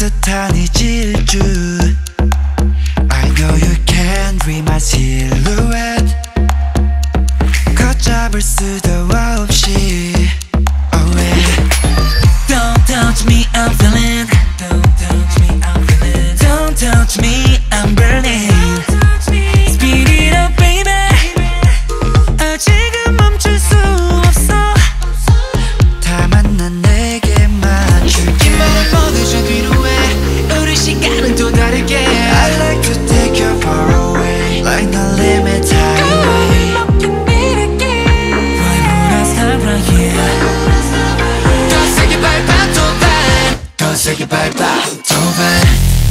듯한 이 질주 I know you can't read my silhouette 걷잡을 수도 없이 Oh yeah Don't touch me, I'm feeling. Don't touch me, I'm feeling. Don't touch me, I'm burning. Speed it up, baby. 아직은 멈출 수 없어. 다만 난 내게 맞출게 이 모든 저 뒤로 해. 우리 시간은 또 다르게. I like to take you far away Like the limit highway Why would I stop right here? 더 세게 밟아 또 밟. 더 세게 밟아 또 밟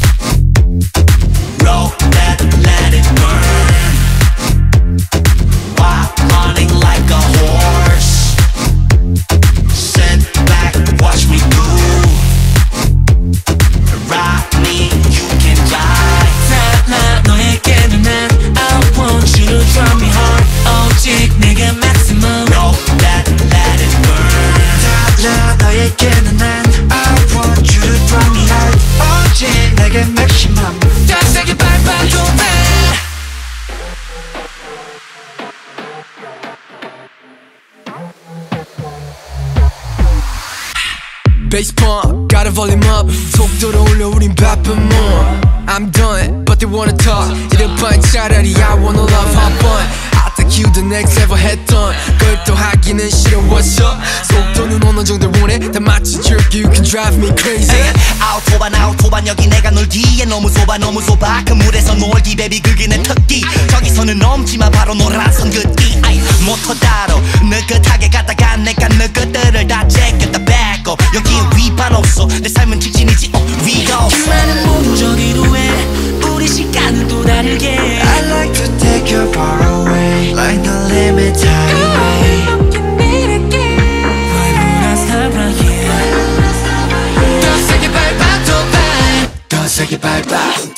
Roll that, let it burn. While running like a horse. Sit back, watch me do. Ride me, you can ride. 달라 너에게는 난 I want you to drive me hard. 오직 내게 maximum. Roll that, let it burn. 달라 너에게는 난 I want you to drive me hard 오직 내게 maximum 더 세게 밟아 또 밟. Bass pump, gotta volume up 속도를 올려 우린 바쁜 more I'm done, but they wanna talk 이럴 바엔 차라리 I wanna love hop on I think you the next ever 했던 걸 또 하기는 싫어 what's up 속도는 어느 정도 원해 다 마치 jerk you can drive me crazy 아우토반 여기 내가 놀기에 너무 좁아 그 물에서 놀기 baby 그게 내 특기 저기서는 넘지마 바로 노란선 긋기 모터 따로 느긋하게 가다가 내가 느긋들을 다 제꼈다 뺏고 여기에 위반 없어 내 삶은 직진이지 위로 수많은 모두 저기로 해 우리 시간은 또 다르게 I like to take you far away Like the limit highway Why would I stop right here? 더 세게 밟아 또 밟. 더 세게 밟아